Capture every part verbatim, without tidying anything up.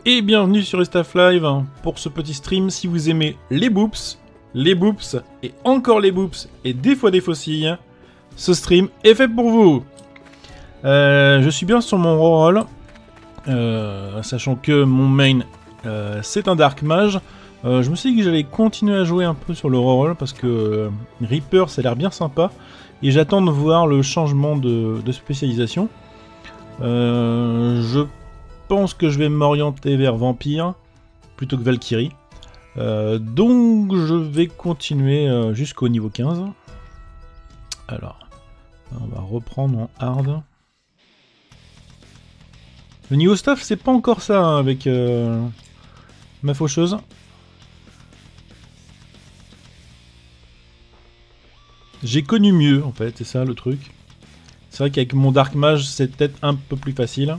Et bienvenue sur Estaf Live pour ce petit stream. Si vous aimez les boops, les boops et encore les boops et des fois des faucilles, ce stream est fait pour vous. Euh, je suis bien sur mon rôle, euh, sachant que mon main euh, c'est un Dark Mage. Euh, je me suis dit que j'allais continuer à jouer un peu sur le rôle parce que euh, Reaper ça a l'air bien sympa et j'attends de voir le changement de, de spécialisation. Euh, je pense que je vais m'orienter vers Vampire plutôt que Valkyrie. Euh, donc je vais continuer euh, jusqu'au niveau quinze. Alors, on va reprendre en hard. Le niveau staff, c'est pas encore ça hein, avec euh, ma faucheuse. J'ai connu mieux en fait, c'est ça le truc. C'est vrai qu'avec mon Dark Mage, c'est peut-être un peu plus facile.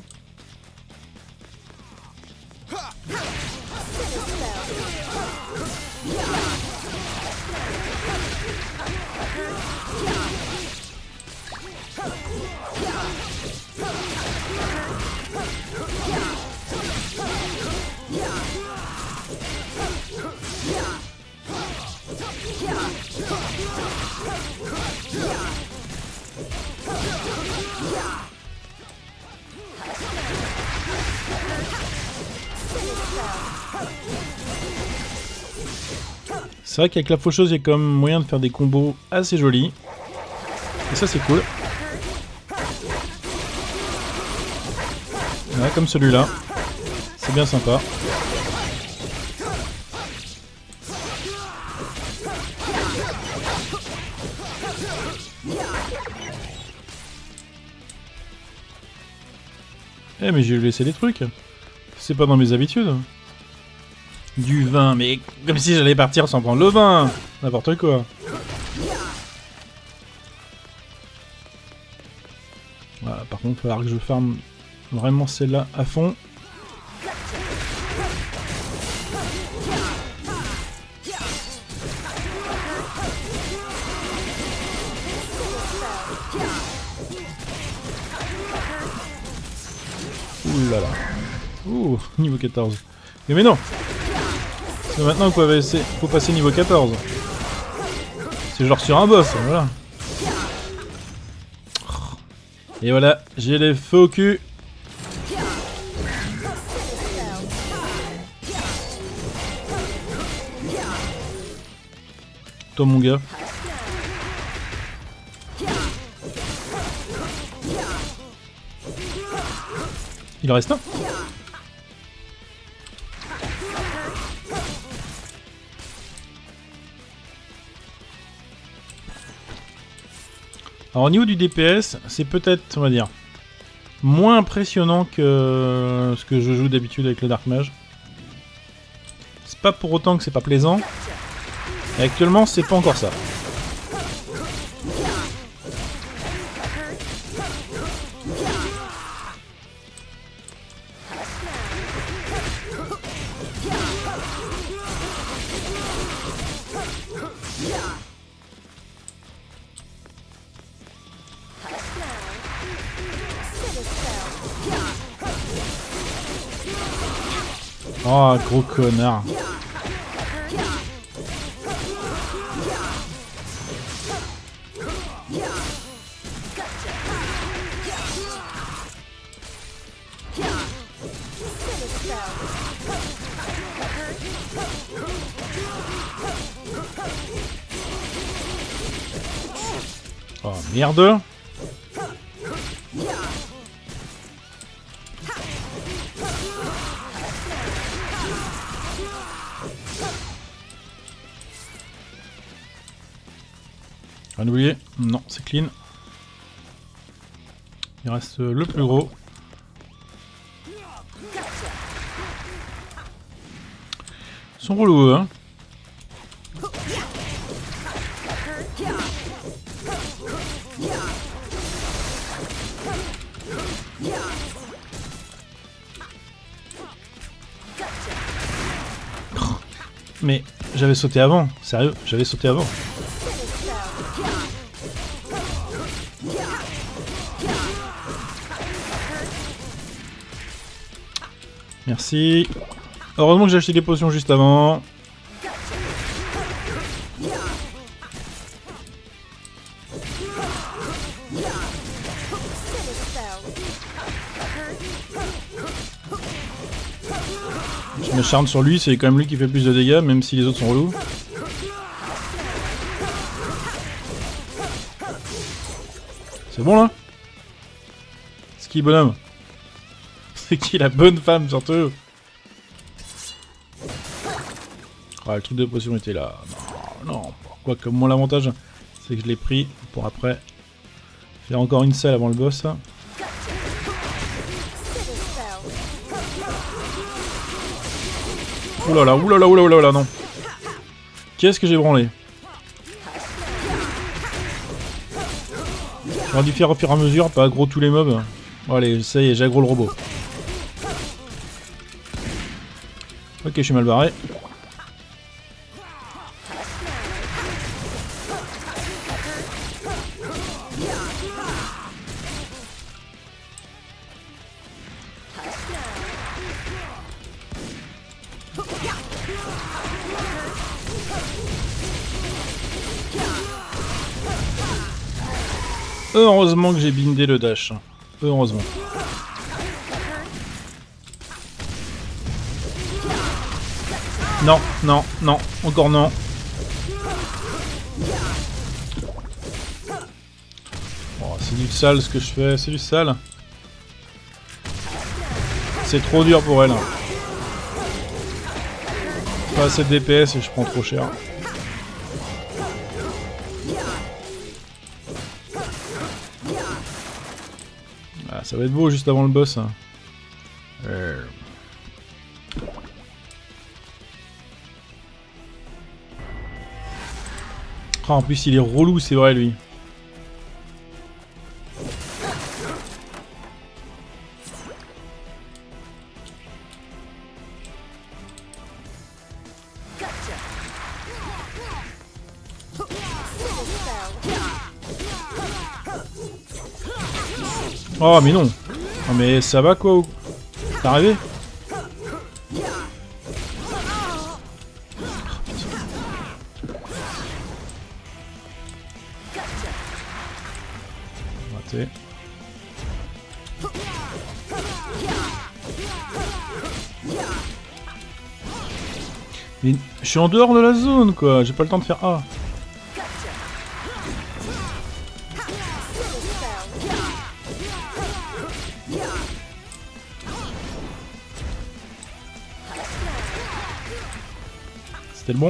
C'est vrai qu'avec la faucheuse, il y a quand même moyen de faire des combos assez jolis. Et ça, c'est cool. Ouais, comme celui-là. C'est bien sympa. Eh, mais j'ai laissé des trucs. C'est pas dans mes habitudes. Du vin, mais comme si j'allais partir sans prendre le vin. N'importe quoi. Voilà, par contre, il va falloir que je farme vraiment celle-là à fond. Ouh là là. Ouh, niveau quatorze. Mais, mais non! Parce que maintenant, vous pouvez essayer, faut passer niveau quatorze. C'est genre sur un boss, voilà. Et voilà, j'ai les feux au cul. Toi, mon gars. Il en reste un. Alors au niveau du D P S, c'est peut-être, on va dire, moins impressionnant que ce que je joue d'habitude avec le Dark Mage. C'est pas pour autant que c'est pas plaisant. Et actuellement, c'est pas encore ça. Oh, gros connard. Oh, merde. Rien oublié. Non, c'est clean. Il reste le plus gros. Ils sont relous, hein. Mais j'avais sauté avant, sérieux, j'avais sauté avant. Merci. Heureusement que j'ai acheté des potions juste avant. Je m'acharne sur lui, c'est quand même lui qui fait plus de dégâts, même si les autres sont relous. C'est bon là? C'est qui bonhomme? C'est qui la bonne femme surtout? Ah, le truc de potion était là. Non, non. Quoique mon avantage, c'est que je l'ai pris pour après faire encore une selle avant le boss. Oulala, oulala, oulala, oulala, non. Qu'est-ce que j'ai branlé? J'aurais dû faire au fur et à mesure, pas aggro tous les mobs. Bon, allez, ça y est, j'ai aggro le robot. Ok, je suis mal barré. Heureusement que j'ai bindé le dash. Heureusement. Non, non, non, encore non. Oh, c'est du sale ce que je fais, c'est du sale. C'est trop dur pour elle. Pas assez de D P S et je prends trop cher. Ah, ça va être beau juste avant le boss. Hein. Euh... Oh, en plus il est relou, c'est vrai lui. Oh mais non. Non mais ça va quoi? T'es arrivé? Raté. Mais je suis en dehors de la zone quoi, j'ai pas le temps de faire A. C'était le bon.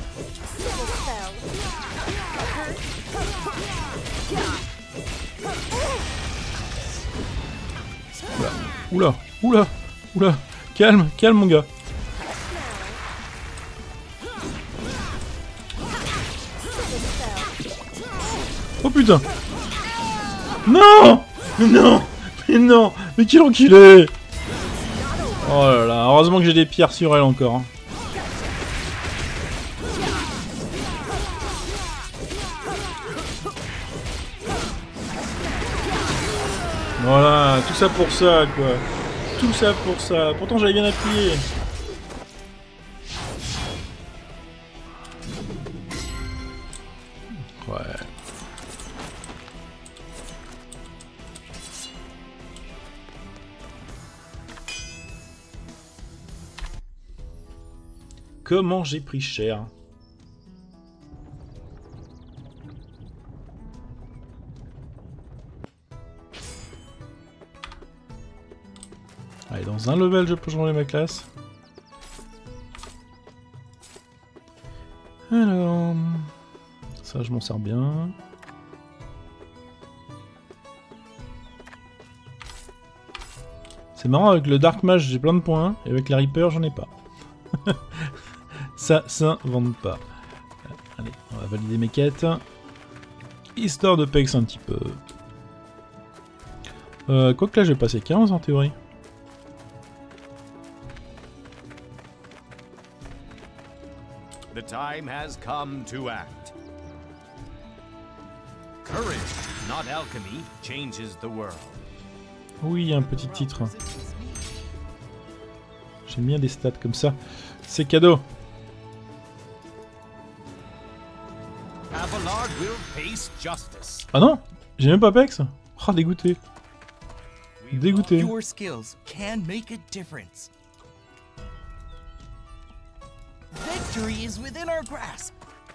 Oula, oula, oula, calme, calme mon gars. Oh putain. Non. Mais non. Mais non. Mais quel enculé. Oh là là, heureusement que j'ai des pierres sur elle encore. Hein. Voilà, tout ça pour ça quoi. Tout ça pour ça. Pourtant j'avais bien appuyé. Ouais. Comment j'ai pris cher. Allez, dans un level, je peux changer ma classe. Alors... Ça, je m'en sers bien. C'est marrant, avec le Dark Mage, j'ai plein de points, et avec la Reaper, j'en ai pas. Ça s'invente pas. Allez, on va valider mes quêtes. Histoire de pex un petit peu. Euh, Quoique là, je vais passer quinze en théorie. The time has come to act. Courage, not alchemy, changes the world. Oui, un petit titre. J'aime bien des stats comme ça. C'est cadeau. Abelard will face justice. Ah non, j'ai même pas Pex. Oh, dégoûté. We Dégoûté. Your skills can make a difference. Victory is within our grasp.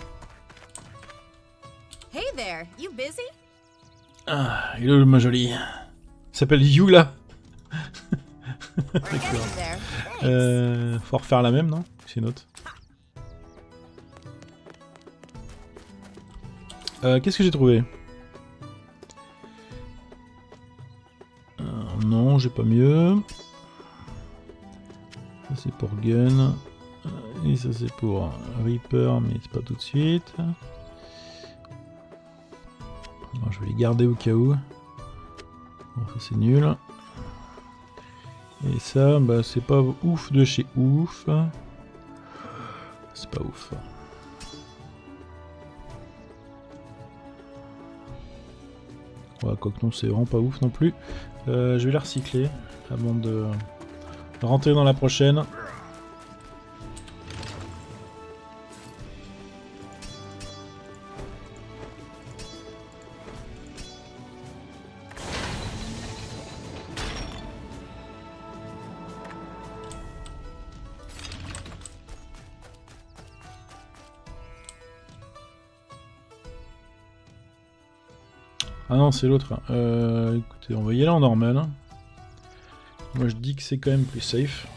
Hey there, you busy? Ah, hello ma jolie. Il s'appelle Yula. We're getting there. Thanks. Euh, faut refaire la même, non? C'est une autre. Euh, Qu'est-ce que j'ai trouvé? euh, Non, j'ai pas mieux. Ça c'est pour Gun. Et ça c'est pour Reaper, mais c'est pas tout de suite. Bon, je vais les garder au cas où. Bon, ça c'est nul. Et ça, bah c'est pas ouf de chez ouf. C'est pas ouf. Ouais, quoique non, c'est vraiment pas ouf non plus. Euh, je vais la recycler avant de rentrer dans la prochaine. Ah non, c'est l'autre. Euh, écoutez, on va y aller en normal. Moi je dis que c'est quand même plus safe.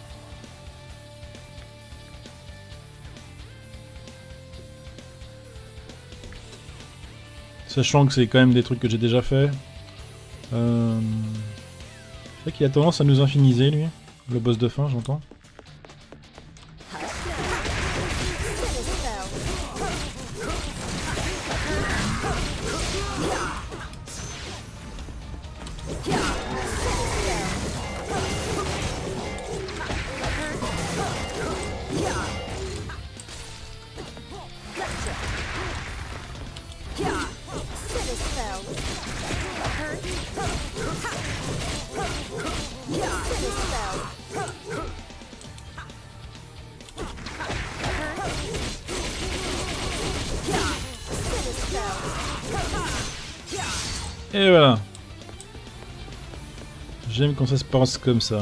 Sachant que c'est quand même des trucs que j'ai déjà fait. Euh... C'est vrai qu'il a tendance à nous infiniser lui. Le boss de fin, j'entends. Et voilà. J'aime quand ça se passe comme ça.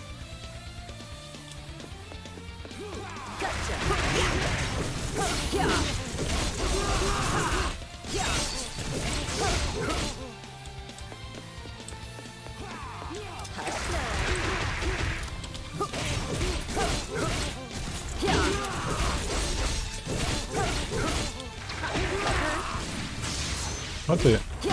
Ok.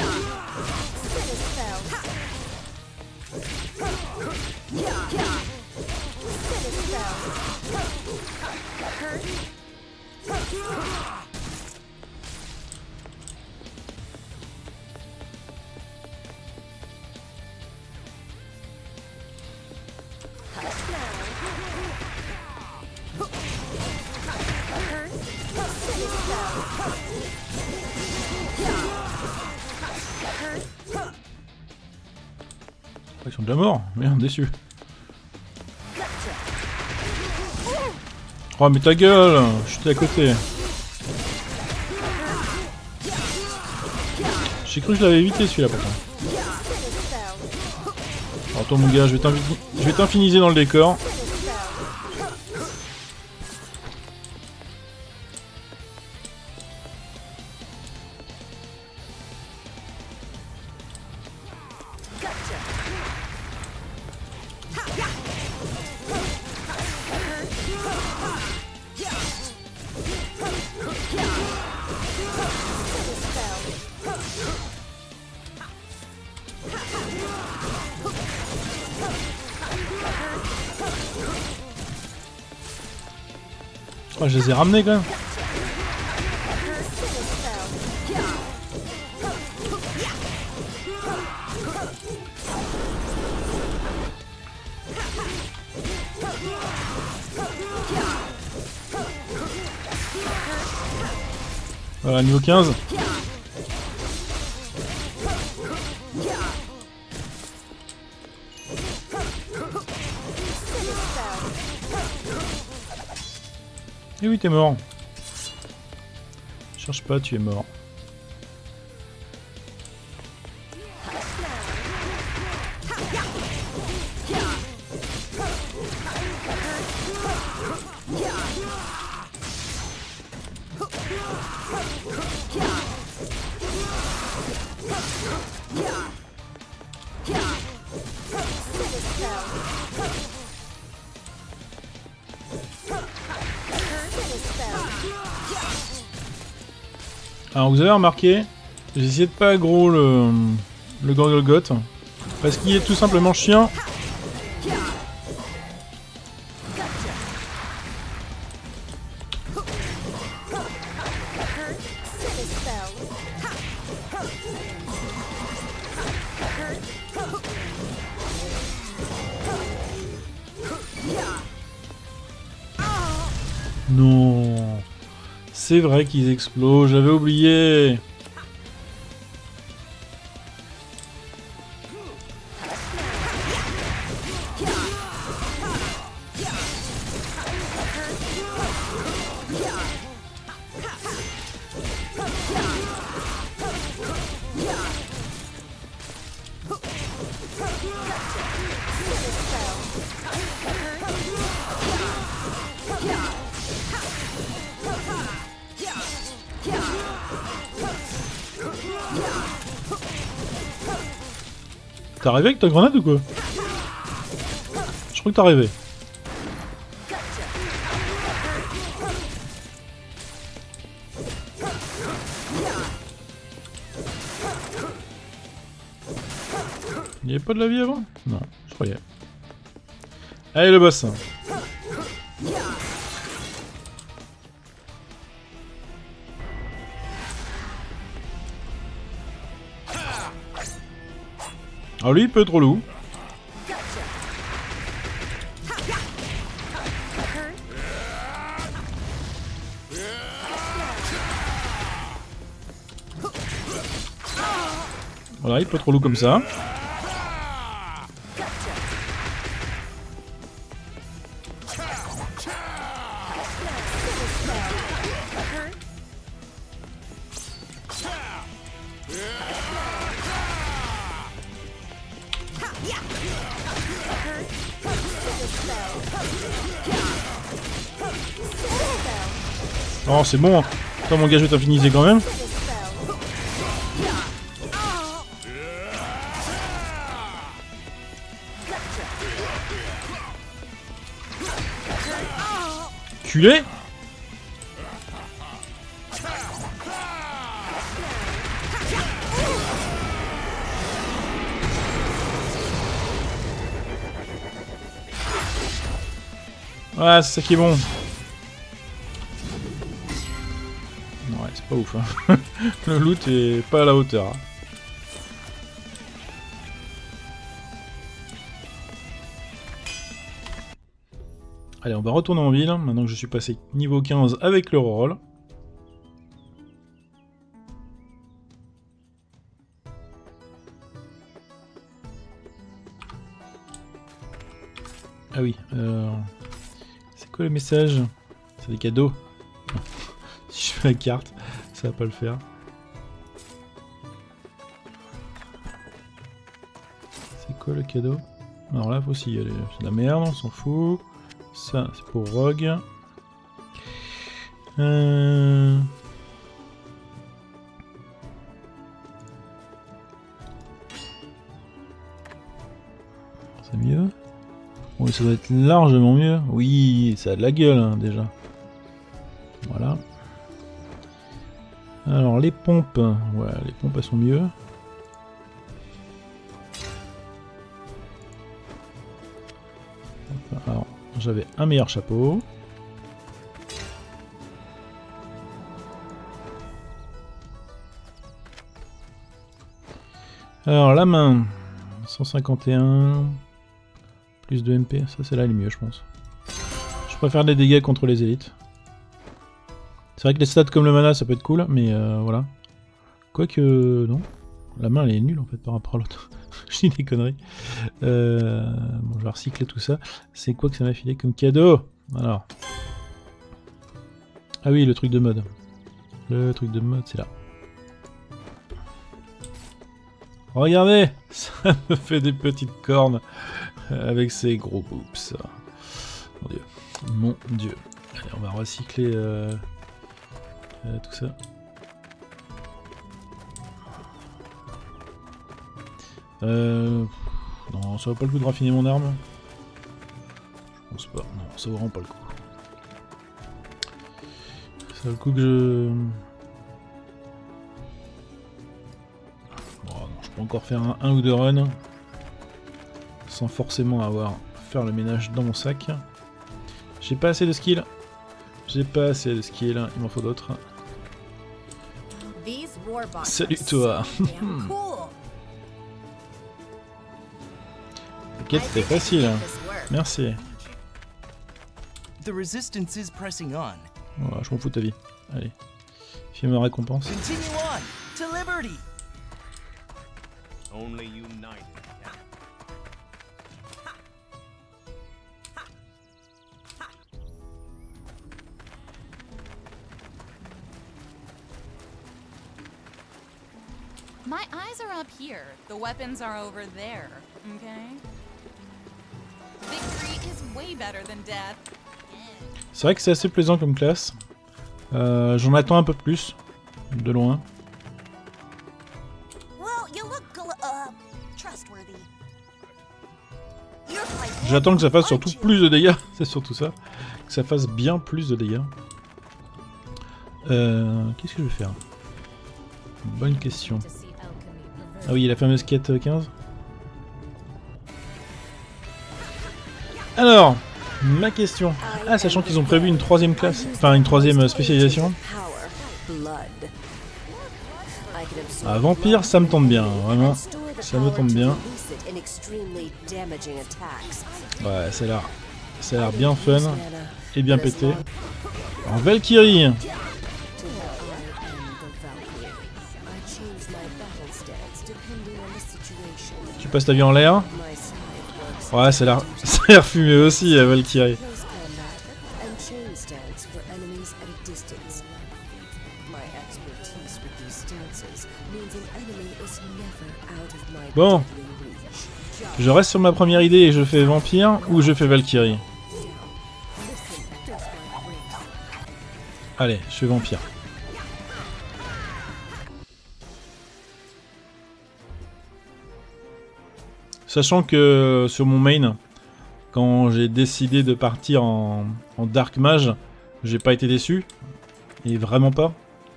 Ils sont déjà morts, merde, déçu. Oh mais ta gueule, je suis à côté. J'ai cru que je l'avais évité celui-là pourtant. Alors toi mon gars, je vais t'infiniser dans le décor. Oh, je les ai ramenés quand même. Voilà, niveau quinze. Et oui, t'es mort. Cherche pas, tu es mort. Alors vous avez remarqué, j'ai essayé de pas aggro le, le Gorgolgoth, parce qu'il est tout simplement chiant. Non, c'est vrai qu'ils explosent, j'avais oublié. T'as rêvé avec ta grenade ou quoi? Je crois que t'as rêvé. Il n'y avait pas de la vie avant? Non, je croyais. Allez le boss. Alors lui il peut être relou. Voilà, il peut être relou comme ça. Oh c'est bon, attends mon gars je vais t'infiniser quand même. Culé. Ouais, c'est ça qui est bon. Ouais, c'est pas ouf. Hein. Le loot est pas à la hauteur. Hein. Allez, on va retourner en ville, maintenant que je suis passé niveau quinze avec le reroll. Ah oui, euh... c'est quoi le message? C'est des cadeaux. Si je fais la carte, ça va pas le faire. C'est quoi le cadeau? Alors là, faut aussi y aller. C'est de la merde, on s'en fout. Ça, c'est pour Rogue. Euh... C'est mieux? Oui, ça doit être largement mieux. Oui, ça a de la gueule, hein, déjà. Voilà. Alors, les pompes. Ouais, les pompes, elles sont mieux. Alors, j'avais un meilleur chapeau. Alors, la main. cent cinquante et un. Plus de M P. Ça, c'est là le mieux, je pense. Je préfère les dégâts contre les élites. C'est vrai que les stats comme le mana, ça peut être cool, mais euh, voilà. Quoique, non. La main, elle est nulle, en fait, par rapport à l'autre. Je dis des conneries. Euh, bon, je vais recycler tout ça. C'est quoi que ça m'a filé comme cadeau? Alors. Ah oui, le truc de mode. Le truc de mode, c'est là. Regardez, ça me fait des petites cornes avec ces gros boobs. Mon dieu, mon dieu. Allez, on va recycler euh, euh, tout ça. Euh, non, ça vaut pas le coup de raffiner mon arme. Je pense pas, non, ça vaut vraiment pas le coup. Ça vaut le coup que je... Bon, non, je peux encore faire un, un ou deux runs sans forcément avoir faire le ménage dans mon sac. J'ai pas assez de skills. J'ai pas assez de skills, il m'en faut d'autres. Salut toi. T'inquiète, c'était facile. Merci. The resistance is pressing on. Voilà, je m'en fous de ta vie. Allez, fais ma récompense. Continue on to liberty. Only united. My eyes are up here. The weapons are over there. Okay? Victory is way better than death. C'est vrai que c'est assez plaisant comme classe. Euh, J'en attends un peu plus, de loin. J'attends que ça fasse surtout plus de dégâts, c'est surtout ça. Que ça fasse bien plus de dégâts. Euh, Qu'est-ce que je vais faire? Bonne question. Ah oui, la fameuse quête quinze. Alors, ma question. Ah, sachant qu'ils ont prévu une troisième classe, enfin une troisième spécialisation. Ah, vampire, ça me tombe bien, vraiment. Ça me tombe bien. Ouais, ça a l'air, ça a l'air bien fun et bien pété. Alors, Valkyrie. Tu passes ta vie en l'air. Ouais, ça a l'air, ça a l'air fumé aussi, euh, Valkyrie. Bon, je reste sur ma première idée et je fais vampire ou je fais Valkyrie. Allez, je fais vampire. Sachant que sur mon main, quand j'ai décidé de partir en, en Dark Mage, j'ai pas été déçu. Et vraiment pas.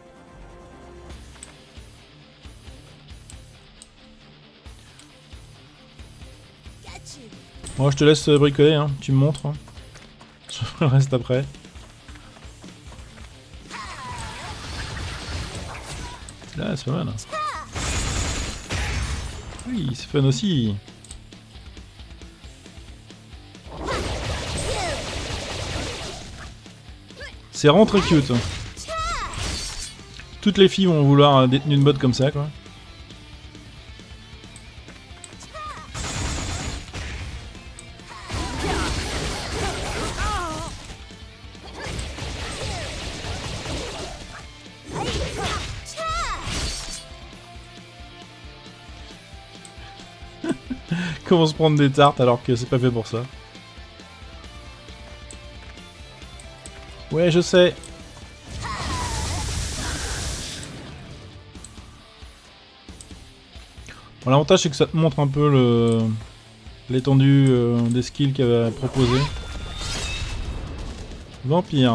Moi je te laisse bricoler, hein. Tu me montres. Hein. Je ferai le reste après. Là c'est pas mal. Oui, c'est fun aussi. C'est vraiment très cute. Toutes les filles vont vouloir détenir une botte comme ça, quoi. Comment se prendre des tartes alors que c'est pas fait pour ça. Ouais, je sais. Bon, l'avantage c'est que ça te montre un peu le l'étendue euh, des skills qu'elle va proposer. Vampire.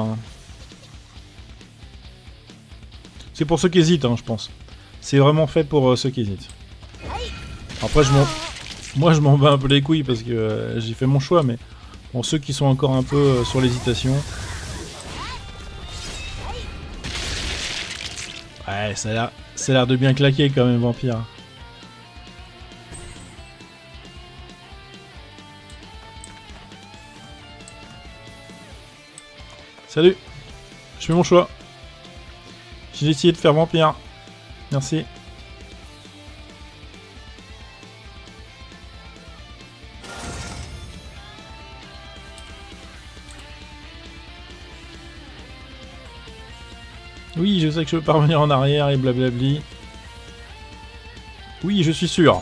C'est pour ceux qui hésitent, hein, je pense. C'est vraiment fait pour euh, ceux qui hésitent. Après, je m'en... Moi, je m'en bats un peu les couilles parce que euh, j'ai fait mon choix, mais pour ceux qui sont encore un peu euh, sur l'hésitation... Ouais, ça a l'air, ça a l'air de bien claquer quand même, Vampire. Salut. Je fais mon choix. J'ai décidé de faire Vampire. Merci. Oui, je sais que je peux pas revenir en arrière et blablabli. Oui, je suis sûr.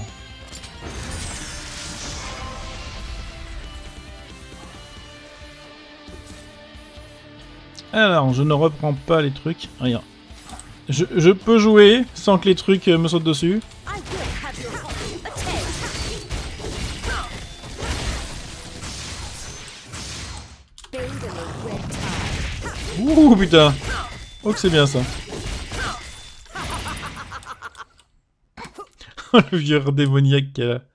Alors, je ne reprends pas les trucs. Rien. Je, je peux jouer sans que les trucs me sautent dessus. Ouh putain. Oh que c'est bien ça. Le vieux démoniaque qu'elle a.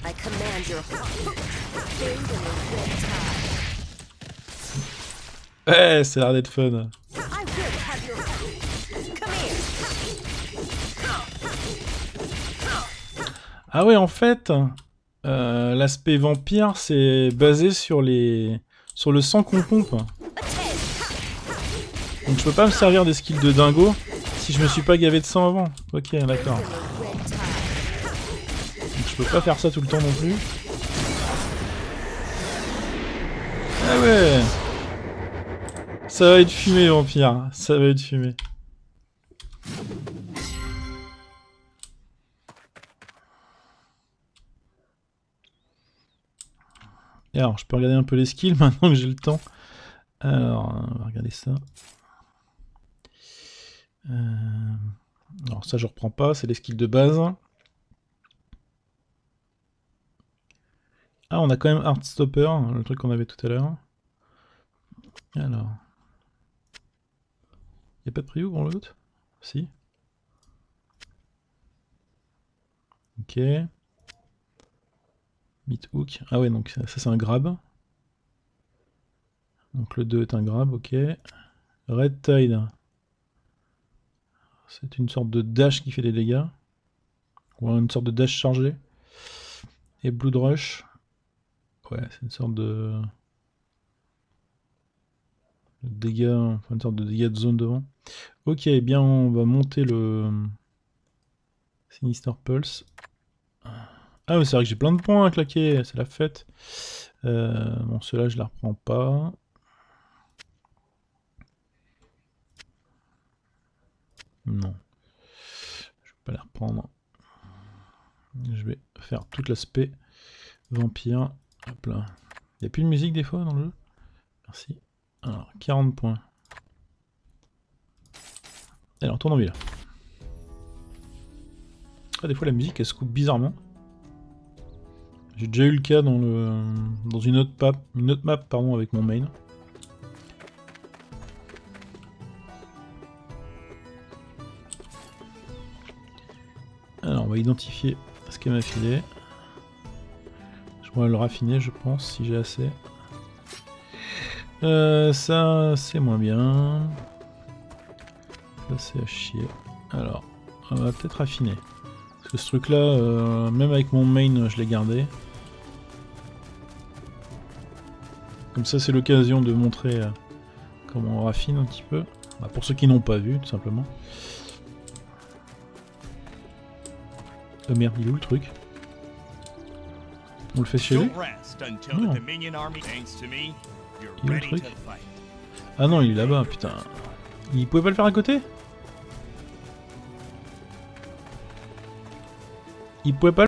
Ouais, c'est l'air d'être fun. Ah ouais, en fait, euh, l'aspect vampire, c'est basé sur les, sur le sang qu'on pompe. Donc je peux pas me servir des skills de dingo si je me suis pas gavé de sang avant. Ok, d'accord. Donc je peux pas faire ça tout le temps non plus. Ah ouais. Ça va être fumé, vampire. Ça va être fumé. Et alors, je peux regarder un peu les skills maintenant que j'ai le temps. Alors, on va regarder ça. Euh... Alors ça, je reprends pas. C'est les skills de base. Ah, on a quand même Heartstopper, le truc qu'on avait tout à l'heure. Alors... Y'a pas de preview pour l'autre? Si. Ok. Meat hook. Ah ouais, donc ça, ça c'est un grab. Donc le deux est un grab, ok. Red Tide. C'est une sorte de dash qui fait des dégâts. Ou une sorte de dash chargé. Et Blood Rush. Ouais, c'est une sorte de... de dégâts, enfin une sorte de dégâts de zone devant. Ok, eh bien on va monter le Sinister Pulse. Ah mais c'est vrai que j'ai plein de points à claquer, c'est la fête. Euh, bon, ceux-là je la reprends pas. Non. Je vais pas les reprendre. Je vais faire tout l'aspect vampire. Hop là. Il n'y a plus de musique des fois dans le jeu? Merci. Alors, quarante points. Alors, tourne en ville. Ah, des fois la musique elle se coupe bizarrement. J'ai déjà eu le cas dans le dans une autre map, une autre map pardon, avec mon main. Alors on va identifier ce qu'elle m'a filé. Je vais le raffiner je pense si j'ai assez. Euh, ça c'est moins bien. Ça c'est à chier. Alors on va peut-être raffiner. Parce que ce truc là, euh, même avec mon main je l'ai gardé. Comme ça c'est l'occasion de montrer euh, comment on raffine un petit peu. Bah, pour ceux qui n'ont pas vu tout simplement. Oh merde, il est où le truc? On le fait chez lui? Non. Il est où le truc? Ah non, il est là-bas, putain. Il pouvait pas le faire à côté? Il pouvait pas